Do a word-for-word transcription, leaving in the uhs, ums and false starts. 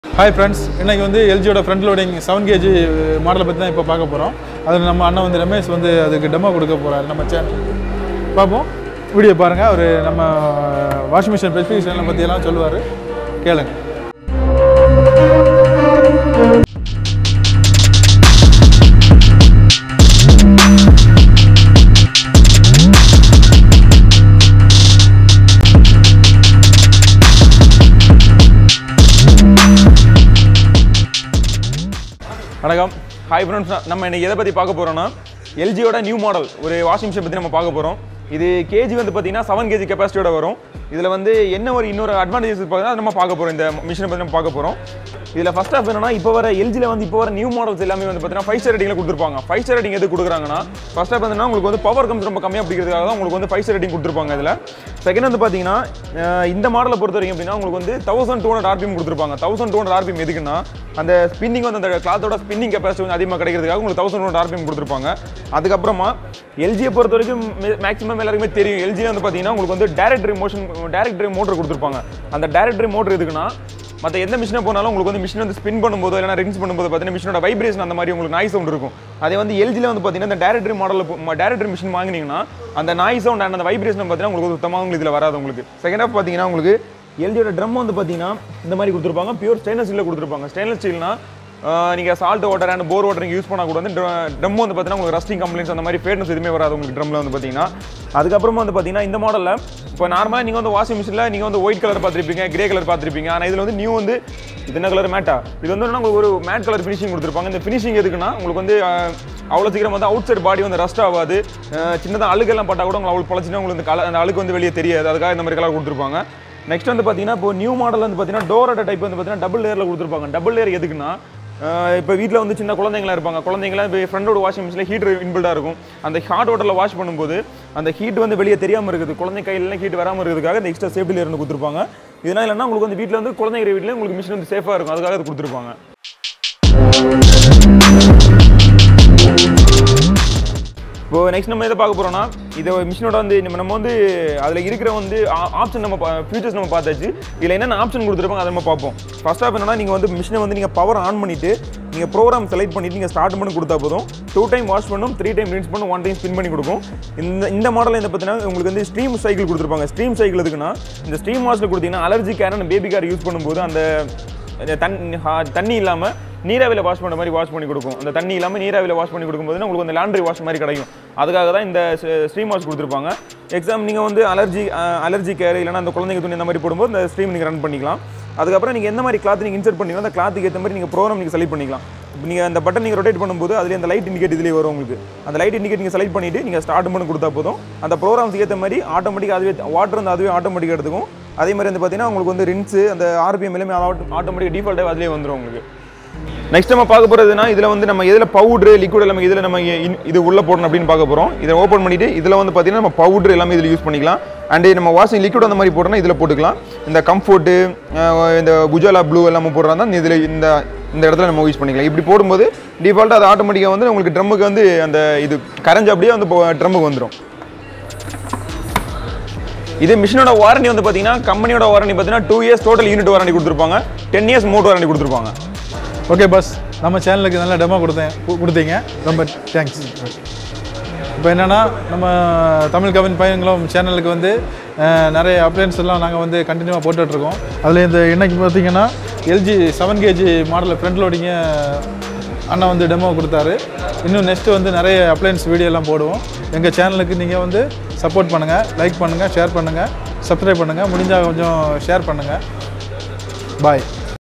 Hi friends, இன்னைக்கு வந்து L G ஓட front loading seven K G மாடலை பத்தி தான் இப்ப பார்க்க போறோம். அதுல நம்ம அண்ணா வந்து ரமேஷ் வந்து அதுக்கு டெமோ கொடுக்க போறாரு நம்ம சேனல். பாப்போம். வீடியோ பாருங்க. அவர் நம்ம வாஷிங் மெஷின் ஸ்பெசிஃபிகேஷன் பத்தி எல்லாம் சொல்லுவாரு. கேளுங்க. வணக்கம் ஹாய் ஃப்ரெண்ட்ஸ் நம்ம இன்னைக்கு எதை பற்றி பார்க்க போகிறோம்னா L G ஓட நியூ மாடல் ஒரு வாஷிங் மிஷின் பற்றி நம்ம பார்க்க போகிறோம். இது கேஜி வந்து பார்த்தீங்கன்னா செவன் கேஜி கெப்பாசிட்டியோட வரும். இதில் வந்து என்ன ஒரு இன்னொரு அட்வான்டேஜஸ் பார்த்தீங்கன்னா நம்ம பார்க்க போகிறோம். இந்த மிஷினை பற்றி நம்ம பார்க்க போகிறோம். இதில் ஃபர்ஸ்ட் ஆஃப் என்னன்னா இப்போ வர எல்ஜியில் வந்து இப்போ வர நியூ மாடல்ஸ் எல்லாமே வந்து பார்த்தீங்கன்னா ஃபைவ் ஸ்டார் ரேட்டிங்கில் கொடுத்துருப்பாங்க. ஃபைவ் ஸ்டார் ரேட்டிங் எது கொடுக்குறாங்கன்னா ஃபர்ஸ்ட் ஆஃப் என்னன்னா உங்களுக்கு வந்து பவர் கம்ஸ் ரொம்ப கம்மியாக பிடிக்கிறதுக்காக தான் உங்களுக்கு வந்து ஃபைவ் ஸ்டார் ரேட்டிங் கொடுத்துருப்பாங்க. இதில் செகண்ட் வந்து பார்த்தீங்கன்னா இந்த மாடலை பொறுத்த வரைக்கும் அப்படின்னா உங்களுக்கு வந்து தௌசண்ட் டூ ஹண்ட்ரட் ஆர்பிஎம் கொடுத்துருப்பாங்க. தௌசண்ட் டூ ஹண்ட்ரட் ஆர்பிஎம் எதுக்குன்னா அந்த ஸ்பின்னிங் வந்து அந்த கிளாத்தோட ஸ்பின்னிங் கெப்பாசிட்டி வந்து அதிகமாக கிடைக்கிறதுக்காக உங்களுக்கு தௌசண்ட் டூ ஹண்ட்ரட் ஆர்பிஎம் கொடுத்துருப்பாங்க. அதுக்கப்புறமா எல்ஜியை பொறுத்த வரைக்கும் மேக்ஸிமம் எல்லாருக்குமே தெரியும். எல்ஜி வந்து பார்த்தீங்கன்னா உங்களுக்கு வந்து direct drive motion direct drive motor கொடுத்துருப்பாங்க. அந்த டைரக்ட் ட்ரைவ் மோட்டர் எதுக்குன்னா மற்ற எந்த மிஷினை போனாலும் உங்களுக்கு வந்து மிஷின் வந்து ஸ்பின் பண்ணும்போது இல்லைனா ரின்ஸ் பண்ணும்போது பார்த்தீங்கன்னா மிஷினோட வைப்ரேஷன் அந்த மாதிரி உங்களுக்கு நாய்ஸ் சவுண்ட் இருக்கும். அதே வந்து எல்ஜியில் வந்து பார்த்தீங்கன்னா இந்த டைரக்ட் ட்ரைவ் மாடலில் டைரக்ட் ட்ரைவ் மிஷின் வாங்கினீங்கன்னா அந்த நாய்ஸ் சவுண்ட் அண்ட் அந்த வைப்ரேஷன் பார்த்தீங்கன்னா உங்களுக்கு சுத்தமாக உங்களுக்கு இதில் வராது. உங்களுக்கு செகண்ட் ஆஃப் பார்த்தீங்கன்னா உங்களுக்கு எல்ஜியோட ட்ரம் வந்து பார்த்தீங்கன்னா இந்த மாதிரி கொடுத்துருப்பாங்க. பியூர் ஸ்டெயின்லெஸ் ஸ்டீலில் கொடுத்துருப்பாங்க. ஸ்டெயின்லெஸ் ஸ்டீல்னா நீங்கள் salt water and bore water நீங்கள் யூஸ் பண்ணக்கூடாது. ட்ரம் வந்து பார்த்தீங்கன்னா உங்களுக்கு ரஸ்டிங் கம்ப்ளைண்ட்ஸ் அந்த மாதிரி ஃபேட்னஸ் எதுவுமே வராது உங்களுக்கு ட்ரம்மில் வந்து பார்த்தீங்கன்னா. அதுக்கப்புறமா வந்து பார்த்தீங்கன்னா இந்த மாடலில் இப்போ நார்மலாக நீங்கள் வந்து வாஷிங் மிஷினில் நீங்கள் வந்து ஒயிட் கலர் பார்த்துருப்பீங்க, கிரே கலர் பார்த்துருப்பீங்க. ஆனால் இதில் வந்து நியூ வந்து இது என்ன கலர் மேட்டா இது வந்து உங்களுக்கு ஒரு மேட் கலர் ஃபினிஷிங் கொடுத்துருப்பாங்க. இந்த ஃபினிஷிங் எதுக்குன்னா உங்களுக்கு வந்து அவ்வளோ சீக்கிரம் வந்து அவுட் சைட் பாடி வந்து ரஸ்ட் ஆகாது. சின்னதாக அழுகெல்லாம் பட்டால் கூட உங்களுக்கு அவ்வளோ பழச்சினா உங்களுக்கு கலர் அந்த அழுக்கு வந்து வெளியே தெரியாது. அதுக்காக இந்த மாதிரி கலர் கொடுத்துருப்பாங்க. நெக்ஸ்ட் வந்து பார்த்தீங்கன்னா இப்போ நியூ மாடல் வந்து பார்த்தீங்கன்னா டோரோட டைப் வந்து பார்த்தீங்கன்னா டபுள் லேயரில் கொடுத்துருப்பாங்க. டபுள் லேயர் எதுக்குன்னா இப்போ வீட்டில் வந்து சின்ன குழந்தைங்களா இருப்பாங்க. குழந்தைங்களாம் இப்போ ஃப்ரெண்டோட வாஷிங் மிஷினில் ஹீட்டர் இன்பில்டாக இருக்கும். அந்த ஹாட் வாட்டரில் வாஷ் பண்ணும்போது அந்த ஹீட் வந்து வெளியே தெரியாமல் இருக்குது. குழந்தை கையிலலாம் ஹீட் வராமல் இருக்கிறதுக்காக இந்த எக்ஸ்ட்ரா சேஃப்டியில் இருந்து கொடுத்துருப்பாங்க. இதனால் இல்லைன்னா உங்களுக்கு வந்து வீட்டில் வந்து குழந்தைங்க வீட்டில் உங்களுக்கு மிஷின் வந்து சேஃபாக இருக்கும். அதுக்காக அது கொடுத்துருப்பாங்க. இப்போ நெக்ஸ்ட் நம்ம எதை பார்க்க போகிறோம்னா இதை மிஷினோட வந்து நம்ம வந்து அதில் இருக்கிற வந்து ஆப்ஷன் நம்ம ஃபியூச்சர்ஸ் நம்ம பார்த்தாச்சு. இதில் என்னென்ன ஆப்ஷன் கொடுத்துருப்பாங்க அதை நம்ம பார்ப்போம். ஃபர்ஸ்ட் ஆஃப் என்னன்னா நீங்கள் வந்து மிஷினை வந்து நீங்கள் பவர் ஆன் பண்ணிவிட்டு நீங்கள் ப்ரோக்ராம் செலக்ட் பண்ணிவிட்டு நீங்கள் ஸ்டார்ட் பண்ணி கொடுத்தா போதும். டூ டைம் வாஷ் பண்ணும், த்ரீ டைம் ரின்ஸ் பண்ணும், ஒன் டைம் ஸ்பின் பண்ணி கொடுக்கும். இந்த இந்த மாடலில் என்ன பார்த்தீங்கன்னா உங்களுக்கு வந்து ஸ்ட்ரீம் சைக்கிள் கொடுத்துருப்பாங்க. ஸ்ட்ரீம் சைக்கிள் எதுக்குன்னா இந்த ஸ்ட்ரீம் வாஷில் கொடுத்தீங்கன்னா அலர்ஜி கேர் அந்த பேபி கார் யூஸ் பண்ணும்போது அந்த தண் தண்ணி இல்லாமல் நீராவியில் வாஷ் பண்ணுற மாதிரி வாஷ் பண்ணி கொடுக்கும். அந்த தண்ணி இல்லாமல் நீராவியில் வாஷ் பண்ணி கொடுக்கும்போது உங்களுக்கு அந்த லாண்ட்ரி வாஷ் மாதிரி கிடைக்கும். அதுக்காக தான் இந்த ஸ்ட்ரீம் வாஷ் கொடுத்துருப்பாங்க. எக்ஸாம் நீங்கள் வந்து அலர்ஜி அலர்ஜி கேர் இல்லைனா அந்த குழந்தைங்க துணி இந்த மாதிரி போடும்போது இந்த ஸ்ட்ரீம் நீங்கள் ரன் பண்ணிக்கலாம். அதுக்கப்புறம் நீங்கள் எந்த மாதிரி கிளாத் நீங்கள் இன்சர்ட் பண்ணிக்கலாம் அந்த கிளாத்துக்கு ஏற்ற மாதிரி நீங்கள் ப்ரோக்ராம் நீங்கள் செலக்ட் பண்ணிக்கலாம். இப்போ நீங்கள் அந்த பட்டன் நீங்கள் ரொட்டேட் பண்ணும்போது அதில் அந்த லைட் இண்டிகேட் இதிலே வரும். உங்களுக்கு அந்த லைட் இண்டிகேட் நீங்கள் செலக்ட் பண்ணிவிட்டு நீங்கள் ஸ்டார்ட் பண்ணி கொடுத்தா போதும். அந்த ப்ரோக்ராம்ஸுக்கு ஏற்ற மாதிரி ஆட்டோமேட்டிக்காக அதுவே வாட்டர் வந்து அதுவே ஆட்டோமேட்டிக்காக எடுத்துக்கும். அதே மாதிரி வந்து பார்த்தீங்கன்னா உங்களுக்கு வந்து ரின்ஸு அந்த ஆர்பிஎம் எல்லாமே ஆட்டோமேட்டிக் டிஃபால்ட்டாக அதிலே வந்துடும் உங்களுக்கு. நெக்ஸ்ட் நம்ம பார்க்க போகிறதுனா இதில் வந்து நம்ம இதில் பவுட்ரு லிக்விட் எல்லாமே இதில் நம்ம இது உள்ளே போடணும் அப்படின்னு பார்க்க போகிறோம். இதை ஓப்பன் பண்ணிவிட்டு இதில் வந்து பார்த்தீங்கன்னா நம்ம பவுட்ரு எல்லாமே இதில் யூஸ் பண்ணிக்கலாம். அண்டு நம்ம வாஷிங் லிக்விட் அந்த மாதிரி போட்டோம்னா இதில் போட்டுக்கலாம். இந்த கம்ஃபோர்ட்டு இந்த குஜாலா ப்ளூ எல்லாமே போடுறாங்க இதில் இந்த இந்த இடத்துல நம்ம யூஸ் பண்ணிக்கலாம். இப்படி போடும்போது டிஃபால்ட்டாக அது ஆட்டோமேட்டிக்காக வந்து உங்களுக்கு ட்ரம்முக்கு வந்து அந்த இது கரைஞ்சு அப்படியே வந்து ட்ரம்முக்கு வந்துடும். இது மிஷினோட வாரண்டி வந்து பார்த்தீங்கன்னா கம்பெனியோட வாரண்டி பார்த்தீங்கன்னா two years total unit warranty கொடுத்துருப்பாங்க. டென் இயர்ஸ் மோட்டர் வாரண்டி கொடுத்துருப்பாங்க. ஓகே பஸ், நம்ம சேனலுக்கு நல்ல டெமோ கொடுத்தேன் கொடுத்தீங்க ரொம்ப தேங்க்ஸ். இப்போ என்னென்னா நம்ம தமிழ் கவின் பையன்களும் சேனலுக்கு வந்து நிறைய அப்ளைன்ஸ் எல்லாம் நாங்கள் வந்து கண்டினியூவாக போட்டுட்ருக்கோம். அதில் இந்த இன்றைக்கி பார்த்தீங்கன்னா எல்ஜி செவன் கேஜி மாடலில் ஃப்ரண்ட் லோடிங்க அண்ணா வந்து டெமோ கொடுத்தாரு. இன்னும் நெக்ஸ்ட்டு வந்து நிறைய அப்ளைன்ஸ் வீடியோலாம் போடுவோம். எங்கள் சேனலுக்கு நீங்கள் வந்து சப்போர்ட் பண்ணுங்கள், லைக் பண்ணுங்கள், ஷேர் பண்ணுங்கள், சப்ஸ்கிரைப் பண்ணுங்கள், முடிஞ்சால் கொஞ்சம் ஷேர் பண்ணுங்கள். பாய்.